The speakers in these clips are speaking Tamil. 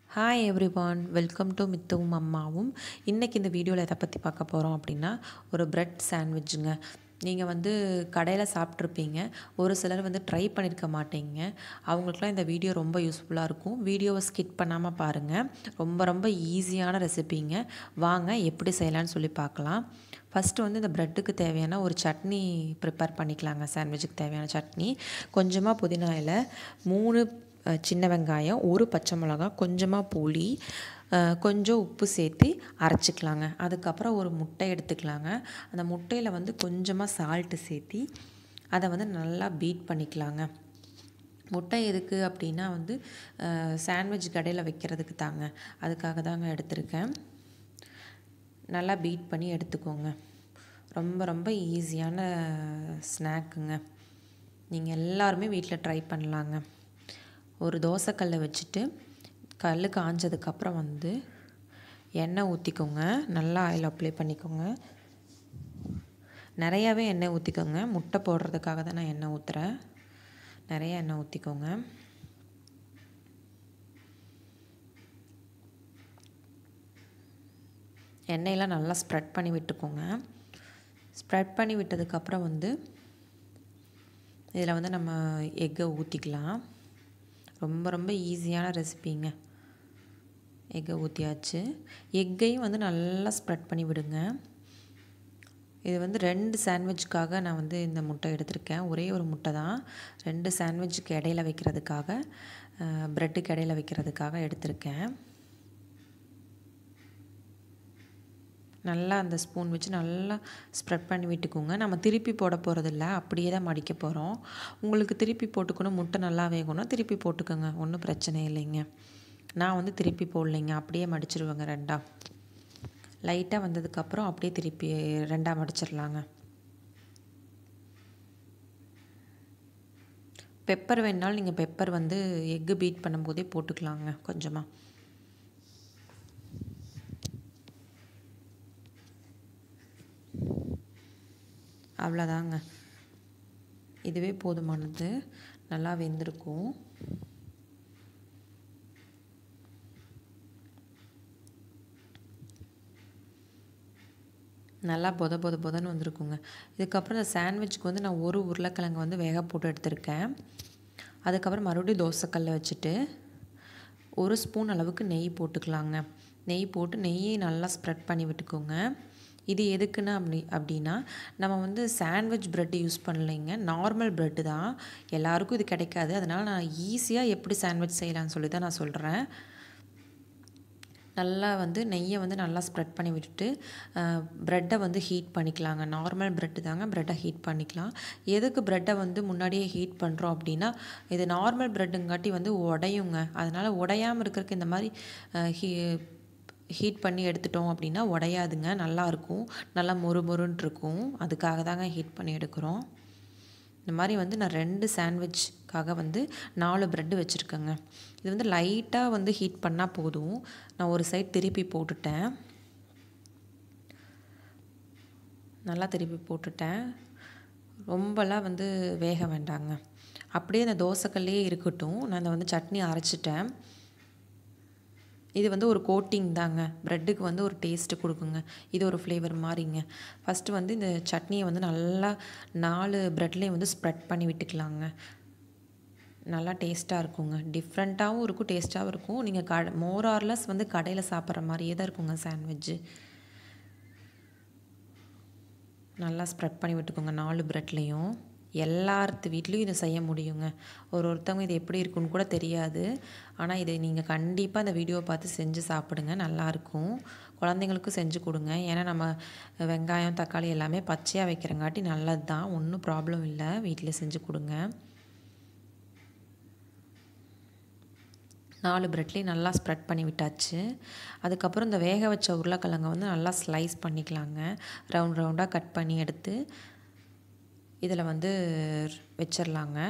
ஹாய் எவ்ரிவான், வெல்கம் டு மித்துவும் அம்மாவும். இன்றைக்கி இந்த வீடியோவில் எதை பற்றி பார்க்க போகிறோம் அப்படின்னா, ஒரு பிரெட் சாண்ட்விட்ஜுங்க. நீங்கள் கடையில் சாப்பிட்ருப்பீங்க. ஒரு சிலர் ட்ரை பண்ணியிருக்க மாட்டீங்க. அவங்களுக்குலாம் இந்த வீடியோ ரொம்ப யூஸ்ஃபுல்லாக இருக்கும். வீடியோவை ஸ்கிப் பண்ணாமல் பாருங்கள். ரொம்ப ரொம்ப ஈஸியான ரெசிபிங்க. வாங்க எப்படி செய்யலான்னு சொல்லி பார்க்கலாம். ஃபஸ்ட்டு இந்த ப்ரெட்டுக்கு தேவையான ஒரு சட்னி ப்ரிப்பேர் பண்ணிக்கலாங்க. சாண்ட்விட்சுக்கு தேவையான சட்னி கொஞ்சமாக புதினா இலை, 3 சின்ன வெங்காயம், ஒரு பச்சை மிளகா, கொஞ்சமாக புளி, கொஞ்சம் உப்பு சேர்த்து அரைச்சிக்கலாங்க. அதுக்கப்புறம் ஒரு முட்டை எடுத்துக்கலாங்க. அந்த முட்டையில் கொஞ்சமாக சால்ட்டு சேர்த்தி அதை நல்லா பீட் பண்ணிக்கலாங்க. முட்டை எதுக்கு அப்படின்னா சாண்ட்விச் கடையில் வைக்கிறதுக்கு தாங்க. அதுக்காக தாங்க எடுத்திருக்கேன். நல்லா பீட் பண்ணி எடுத்துக்கோங்க. ரொம்ப ரொம்ப ஈஸியான ஸ்நாக்குங்க. நீங்கள் எல்லாருமே வீட்டில் ட்ரை பண்ணலாங்க. ஒரு தோசைக்கல்லை வச்சுட்டு கல் காஞ்சதுக்கப்புறம் எண்ணெய் ஊற்றிக்கோங்க. நல்லா ஆயில் அப்ளை பண்ணிக்கோங்க. நிறையாவே எண்ணெய் ஊற்றிக்கோங்க. முட்டை போடுறதுக்காக தான் நான் எண்ணெய் ஊற்றுறேன். நிறைய எண்ணெய் ஊற்றிக்கோங்க. எண்ணெயெல்லாம் நல்லா ஸ்ப்ரெட் பண்ணி விட்டுக்கோங்க. ஸ்ப்ரெட் பண்ணி விட்டதுக்கப்புறம் இதில் நம்ம எக்கை ஊற்றிக்கலாம். ரொம்ப ரொம்ப ஈஸியான ரெசிபிங்க. எக்கை ஊற்றியாச்சு. எக்கையும் நல்லா ஸ்ப்ரெட் பண்ணி விடுங்க. இது 2 சாண்ட்விட்சுக்காக நான் இந்த முட்டை எடுத்திருக்கேன். ஒரே ஒரு முட்டை தான். 2 சாண்ட்விட்சுக்கு இடையில வைக்கிறதுக்காக, ப்ரெட்டுக்கு இடையில வைக்கிறதுக்காக எடுத்திருக்கேன். நல்லா அந்த ஸ்பூன் வச்சு நல்லா ஸ்ப்ரெட் பண்ணி விட்டுக்கோங்க. நம்ம திருப்பி போட போகிறதில்ல, அப்படியே தான் மடிக்க போகிறோம். உங்களுக்கு திருப்பி போட்டுக்கணும், முட்டை நல்லா வேகணும்னா திருப்பி போட்டுக்கோங்க, ஒன்றும் பிரச்சனை இல்லைங்க. நான் திருப்பி போடலைங்க, அப்படியே மடிச்சிருவேங்க. 2ஆக லைட்டாக வந்ததுக்கப்புறம் அப்படியே திருப்பி 2ஆக மடிச்சிடலாங்க. பெப்பர் வேணுனாலும் நீங்கள் பெப்பர் எக்கு பீட் பண்ணும்போதே போட்டுக்கலாங்க கொஞ்சமாக. அவ்வளோதாங்க, இதுவே போதுமானது. நல்லா வெந்திருக்கும். நல்லா பொதன்னு வந்திருக்குங்க. இதுக்கப்புறம் இந்த சாண்ட்விச்சுக்கு நான் ஒரு உருளைக்கிழங்கு வேக போட்டு எடுத்திருக்கேன். அதுக்கப்புறம் மறுபடியும் தோசைக்கல்லை வச்சுட்டு ஒரு ஸ்பூன் அளவுக்கு நெய் போட்டுக்கலாங்க. நெய் போட்டு நெய்யை நல்லா ஸ்ப்ரெட் பண்ணி விட்டுக்கோங்க. இது எதுக்குன்னா அப்படின்னா நம்ம சாண்ட்விச் ப்ரெட்டு யூஸ் பண்ணலைங்க, நார்மல் ப்ரெட்டு தான். எல்லாருக்கும் இது கிடைக்காது. அதனால் நான் ஈஸியாக எப்படி சாண்ட்விச் செய்யலான்னு சொல்லி தான் நான் சொல்கிறேன். நல்லா நெய்யை நல்லா ஸ்ப்ரெட் பண்ணி விட்டுட்டு ப்ரெட்டை ஹீட் பண்ணிக்கலாங்க. நார்மல் ப்ரெட்டு தாங்க, ப்ரெட்டை ஹீட் பண்ணிக்கலாம். எதுக்கு ப்ரெட்டை முன்னாடியே ஹீட் பண்ணுறோம் அப்படின்னா, இது நார்மல் ப்ரெட்டுங்காட்டி உடையுங்க. அதனால் உடையாமல் இருக்கிறதுக்கு இந்த மாதிரி ஹீட் பண்ணி எடுத்துட்டோம் அப்படின்னா உடையாதுங்க, நல்லாயிருக்கும், நல்லா மொறுமொறுன்னு இருக்கும். அதுக்காக தாங்க ஹீட் பண்ணி எடுக்கிறோம். இந்த மாதிரி நான் 2 சாண்ட்விச்காக 4 ப்ரெட்டு வச்சுருக்கேங்க. இது லைட்டாக ஹீட் பண்ணால் போதும். நான் ஒரு சைட் திருப்பி போட்டுட்டேன். நல்லா திருப்பி போட்டுட்டேன். ரொம்பலாம் வேக வேண்டாங்க. அப்படியே அந்த தோசைக்கல்லையே இருக்கட்டும். நான் அந்த சட்னி அரைச்சிட்டேன். இது ஒரு கோட்டிங் தாங்க, ப்ரெட்டுக்கு ஒரு டேஸ்ட்டு கொடுக்குங்க. இது ஒரு ஃப்ளேவர் மாதிரிங்க. ஃபஸ்ட்டு இந்த சட்னியை நல்லா 4 ப்ரெட்லேயும் ஸ்ப்ரெட் பண்ணி விட்டுக்கலாங்க. நல்லா டேஸ்ட்டாக இருக்குங்க. டிஃப்ரெண்ட்டாகவும் இருக்கும், டேஸ்ட்டாகவும் இருக்கும். நீங்கள் மோர் ஆர் லெஸ் கடையில் சாப்பிட்ற மாதிரியே தான் இருக்குங்க சாண்ட்விட்ஜு. நல்லா ஸ்ப்ரெட் பண்ணி விட்டுக்கோங்க 4 ப்ரெட்லேயும். எல்லார்த்து வீட்லேயும் இதை செய்ய முடியுங்க. ஒருத்தவங்க இது எப்படி இருக்குன்னு கூட தெரியாது. ஆனால் இதை நீங்கள் கண்டிப்பாக இந்த வீடியோவை பார்த்து செஞ்சு சாப்பிடுங்க, நல்லாயிருக்கும். குழந்தைங்களுக்கும் செஞ்சு கொடுங்க. ஏன்னா நம்ம வெங்காயம், தக்காளி எல்லாமே பச்சையாக வைக்கிறங்காட்டி நல்லது தான், ஒன்றும் ப்ராப்ளம் இல்லை. வீட்டில் செஞ்சு கொடுங்க. 4 ப்ரெட்லேயும் நல்லா ஸ்ப்ரெட் பண்ணி விட்டாச்சு. அதுக்கப்புறம் இந்த வேக வச்ச உருளைக்கிழங்கை நல்லா ஸ்லைஸ் பண்ணிக்கலாங்க. ரவுண்டாக கட் பண்ணி எடுத்து இதில் வச்சிடலாங்க.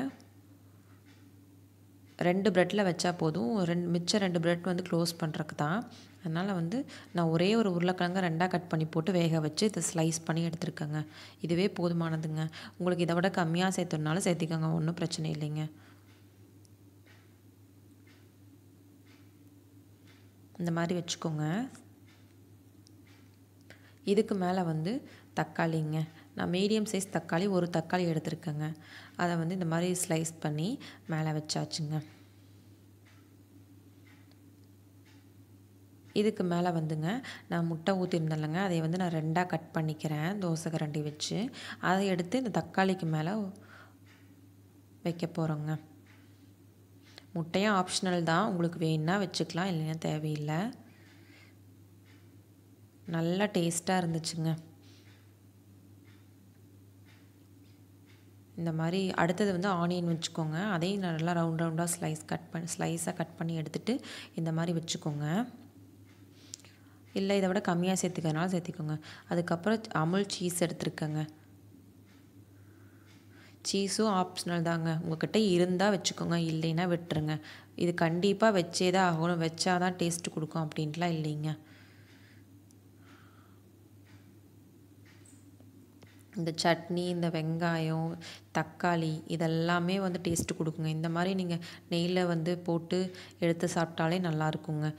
2 ப்ரெட்டில் வச்சா போதும். மிச்சம் 2 ப்ரெட் க்ளோஸ் பண்ணுறதுக்கு தான். அதனால் நான் ஒரே ஒரு உருளைக்கிழங்கை 2ஆக கட் பண்ணி போட்டு வேக வச்சு இதை ஸ்லைஸ் பண்ணி எடுத்துருக்கேங்க. இதுவே போதுமானதுங்க. உங்களுக்கு இதை விட கம்மியாக சேர்த்துனாலும் சேர்த்திக்கோங்க, ஒன்றும் பிரச்சனை இல்லைங்க. இந்த மாதிரி வச்சுக்கோங்க. இதுக்கு மேலே வந்து தக்காளிங்க. நான் மீடியம் சைஸ் தக்காளி, ஒரு தக்காளி எடுத்துருக்கேங்க. அதை வந்து இந்த மாதிரி ஸ்லைஸ் பண்ணி மேலே வச்சாச்சுங்க. இதுக்கு மேலே வந்துங்க நான் முட்டை ஊற்றிருந்தேன்லங்க, அதை வந்து நான் 2ஆக கட் பண்ணிக்கிறேன் தோசை கரண்டி வச்சு. அதை எடுத்து இந்த தக்காளிக்கு மேலே வைக்க போகிறோங்க. முட்டையும் ஆப்ஷனல் தான், உங்களுக்கு வேணுன்னா வச்சுக்கலாம், இல்லைன்னா தேவையில்லை. நல்லா டேஸ்ட்டாக இருந்துச்சுங்க. இந்த மாதிரி அடுத்தது வந்து ஆனியன் வச்சுக்கோங்க. அதையும் நல்லா ரவுண்டாக ஸ்லைஸாக கட் பண்ணி எடுத்துகிட்டு இந்த மாதிரி வச்சுக்கோங்க. இல்லை இதை விட கம்மியாக சேர்த்துக்கிறதுனால சேர்த்திக்கோங்க. அதுக்கப்புறம் அமுல் சீஸ் எடுத்துருக்கேங்க. சீஸும் ஆப்ஷனல் தாங்க, உங்கள்கிட்ட இருந்தால் வச்சுக்கோங்க, இல்லைன்னா விட்டுருங்க. இது கண்டிப்பாக வச்சே தான் ஆகணும், வச்சா தான் டேஸ்ட்டு கொடுக்கும் அப்படின்ட்டுலாம் இல்லைங்க. இந்த சட்னி, இந்த வெங்காயம், தக்காளி இதெல்லாமே வந்து டேஸ்ட்டு கொடுக்குங்க. இந்த மாதிரி நீங்கள் நெய்யில் வந்து போட்டு எடுத்து சாப்பிட்டாலே நல்லாயிருக்குங்க.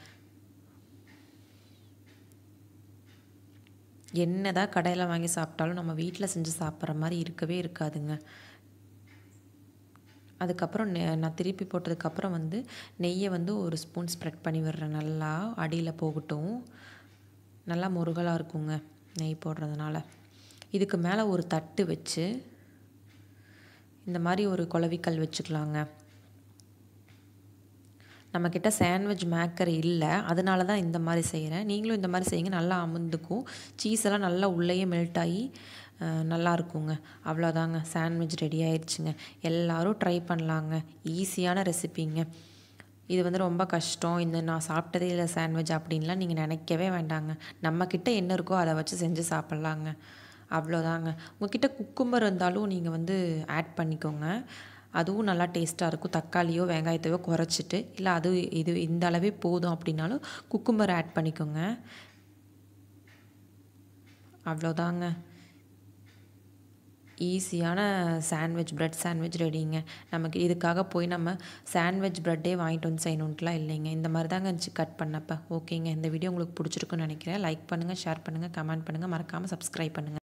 என்ன தான் கடையில் வாங்கி சாப்பிட்டாலும் நம்ம வீட்டில் செஞ்சு சாப்பிட்ற மாதிரி இருக்கவே இருக்காதுங்க. அதுக்கப்புறம் நான் திருப்பி போட்டதுக்கப்புறம் வந்து நெய்யை வந்து ஒரு ஸ்பூன் ஸ்ப்ரெட் பண்ணி விடுறேன். நல்லா அடியில் போகட்டும், நல்லா முருகலாக இருக்குங்க நெய் போடுறதுனால. இதுக்கு மேலே ஒரு தட்டு வச்சு இந்த மாதிரி ஒரு குளவிக்கல் வச்சுக்கலாங்க. நம்மக்கிட்ட சாண்ட்விச் மேக்கர் இல்லை, அதனால தான் இந்த மாதிரி செய்கிறேன். நீங்களும் இந்த மாதிரி செய்யுங்க, நல்லா அமுந்துக்கும். சீஸ் எல்லாம் நல்லா உள்ளேயே மெல்ட் ஆகி நல்லா இருக்குங்க. அவ்வளோதாங்க, சாண்ட்விச் ரெடி ஆயிடுச்சுங்க. எல்லோரும் ட்ரை பண்ணலாங்க. ஈஸியான ரெசிபிங்க. இது வந்து ரொம்ப கஷ்டம், இந்த நான் சாப்பிட்டதே இல்லை சாண்ட்விச் அப்படின்லாம் நீங்கள் நினைக்கவே வேண்டாங்க. நம்மக்கிட்ட என்ன இருக்கோ அதை வச்சு செஞ்சு சாப்பிட்லாங்க. அவ்வளோதாங்க. உங்கள்கிட்ட குக்கும்பர் இருந்தாலும் நீங்கள் வந்து ஆட் பண்ணிக்கோங்க, அதுவும் நல்லா டேஸ்ட்டாக இருக்கும். தக்காளியோ வெங்காயத்தையோ குறைச்சிட்டு, இல்லை இது இந்த அளவே போதும் அப்படின்னாலும் குக்கும்பர் ஆட் பண்ணிக்கோங்க. அவ்வளோதாங்க, ஈஸியான சாண்ட்விச், ப்ரெட் சாண்ட்விச் ரெடிங்க. நமக்கு இதுக்காக போய் நம்ம சாண்ட்விச் ப்ரெட்டே வாங்கிட்டு வந்து செய்யணுன்ட்டுலாம் இல்லைங்க. இந்த மாதிரி தாங்க இருந்துச்சு கட் பண்ணப்போ. ஓகேங்க, இந்த வீடியோ உங்களுக்கு பிடிச்சிருக்குன்னு நினைக்கிறேன். லைக் பண்ணுங்கள், ஷேர் பண்ணுங்கள், கமெண்ட் பண்ணுங்கள், மறக்காமல் சப்ஸ்கிரைப் பண்ணுங்கள்.